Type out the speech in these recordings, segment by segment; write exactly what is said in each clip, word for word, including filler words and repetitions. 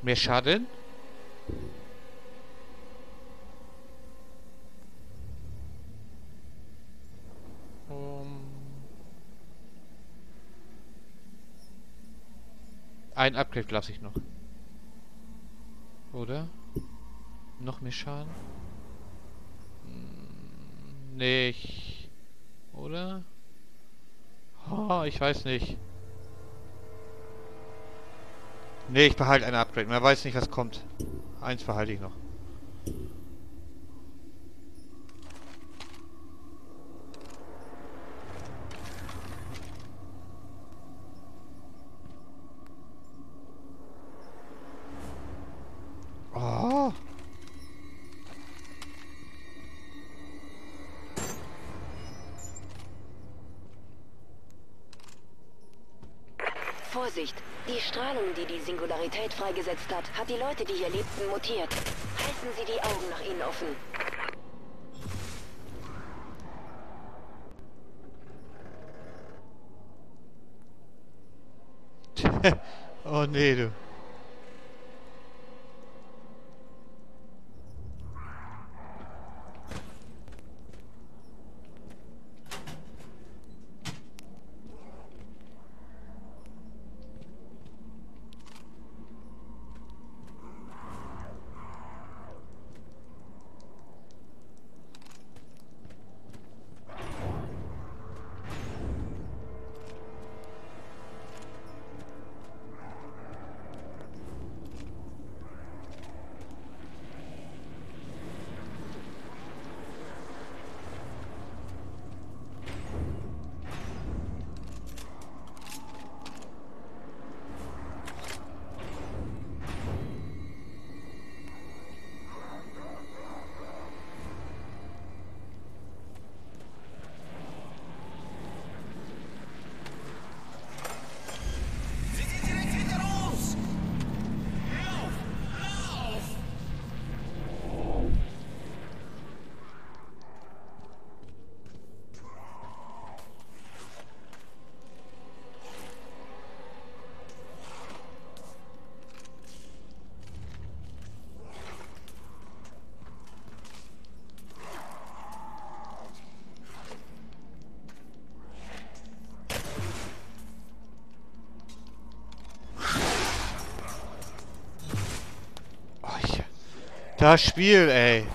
Mehr Schaden? Um, ein Upgrade lasse ich noch. Oder? Noch mehr Schaden? Hm, nee, ich... Oder? Oh, ich weiß nicht. Nee, ich behalte ein Upgrade. Man weiß nicht, was kommt. Eins behalte ich noch. Oh. Vorsicht! Die Strahlung, die die Singularität freigesetzt hat, hat die Leute, die hier lebten, mutiert. Halten Sie die Augen nach ihnen offen. Oh nee, du. Oh, ich... Das Spiel, ey.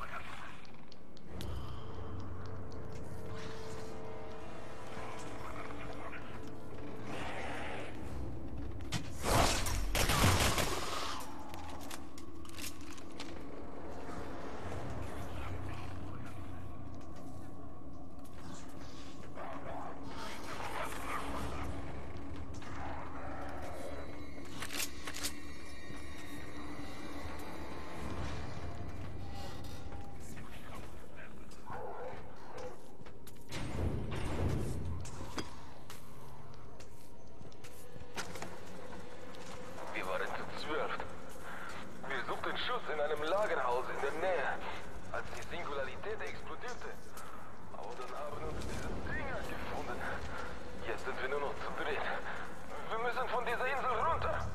in einem Lagerhaus in der Nähe, als die Singularität explodierte. Aber dann haben uns diese Dinger gefunden. Jetzt sind wir nur noch zu dritt. Wir müssen von dieser Insel runter.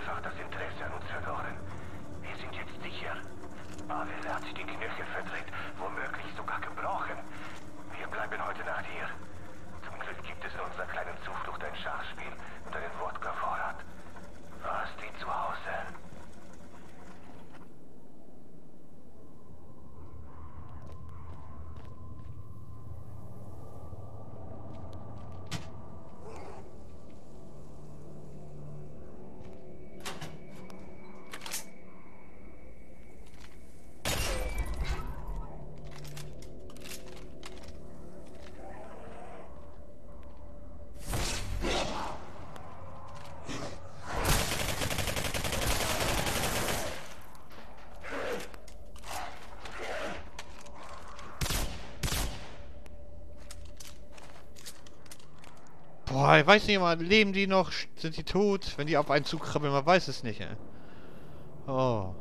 Pavel hat die Knöchel verdreht. Ah, ich weiß nicht mal, leben die noch? Sind die tot? Wenn die auf einen zukrabbeln, man weiß es nicht, ey. Oh.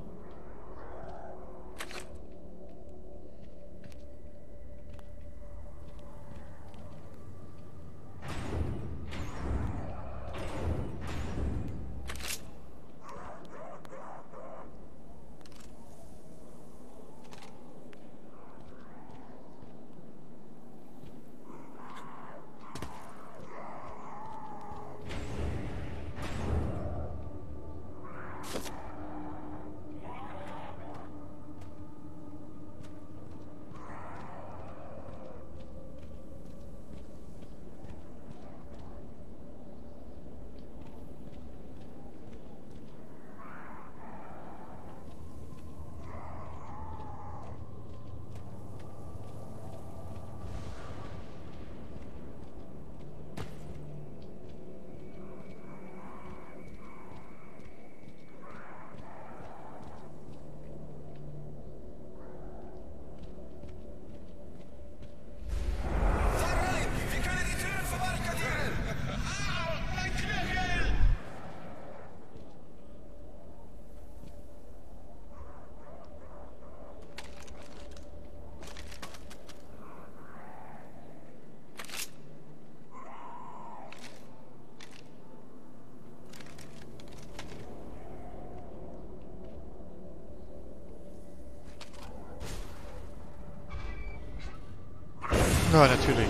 Ja, natürlich.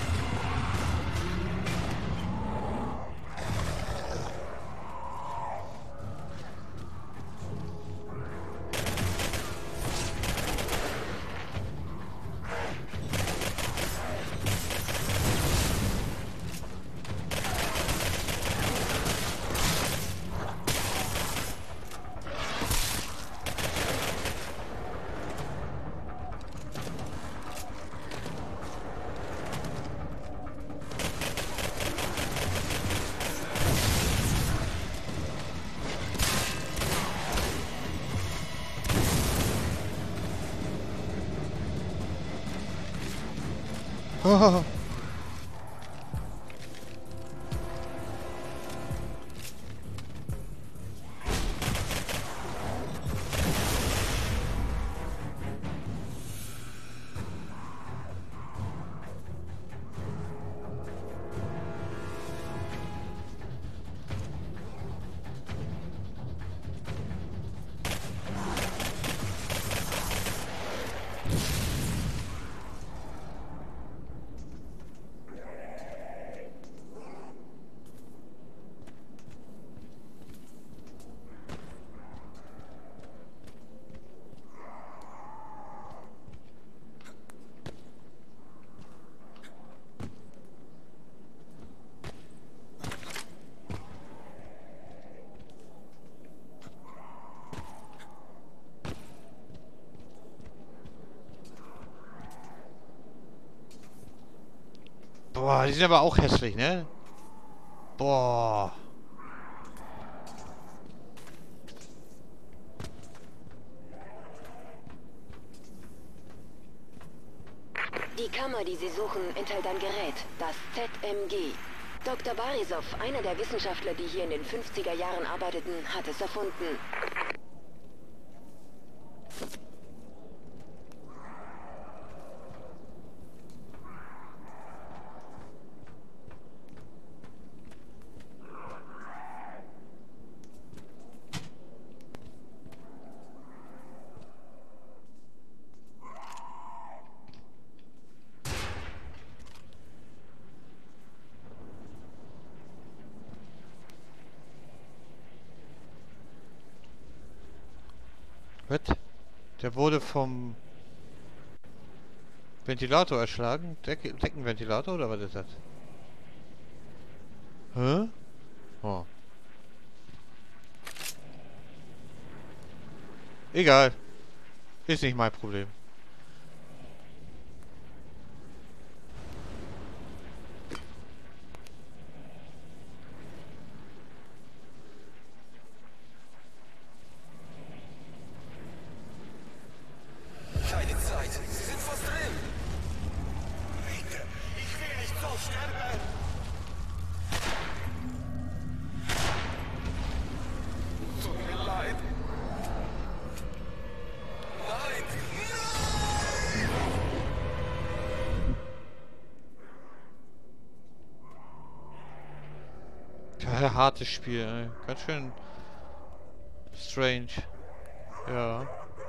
Oh. Boah, die sind aber auch hässlich, ne? Boah. Die Kammer, die Sie suchen, enthält ein Gerät, das Z M G. Doktor Barisov, einer der Wissenschaftler, die hier in den fünfziger Jahren arbeiteten, hat es erfunden. Was? Der wurde vom Ventilator erschlagen? Decke, Deckenventilator oder was ist das? Hä? Oh. Egal. Ist nicht mein Problem. Keine Zeit. Sie sind fast drin. Bitte, ich will nicht so sterben. Ja, hartes Spiel, ey. Ganz schön strange. Ja.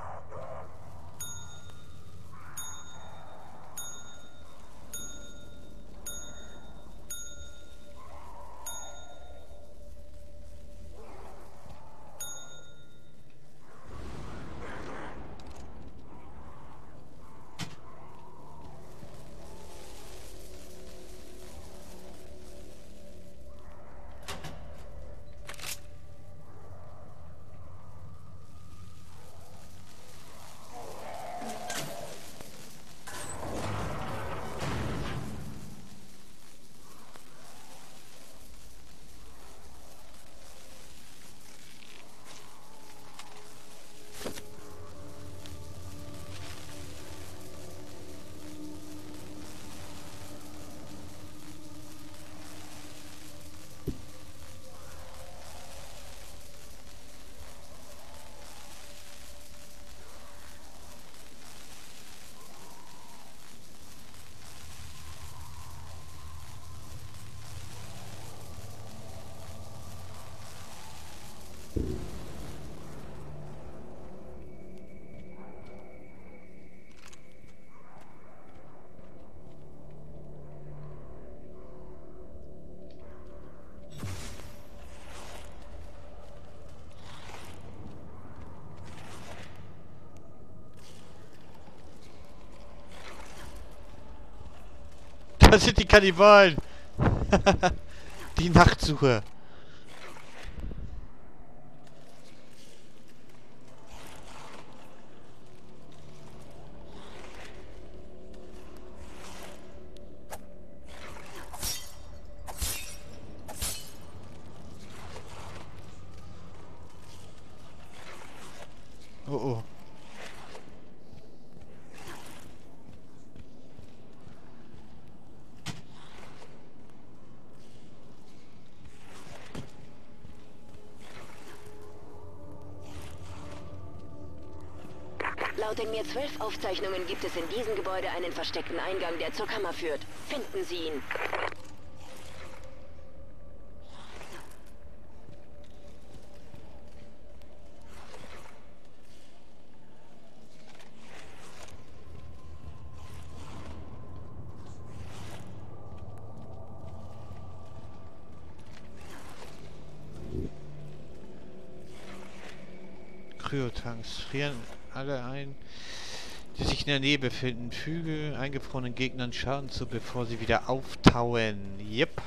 Das sind die Kannibalen! Die Nachtsuche! Oh oh. Laut den Mir zwölf Aufzeichnungen gibt es in diesem Gebäude einen versteckten Eingang, der zur Kammer führt. Finden Sie ihn. Kryotanks frieren alle ein, die sich in der Nähe befinden. Füge eingefrorenen Gegnern Schaden zu, bevor sie wieder auftauen. Yep.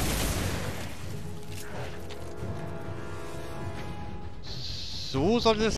So sollte es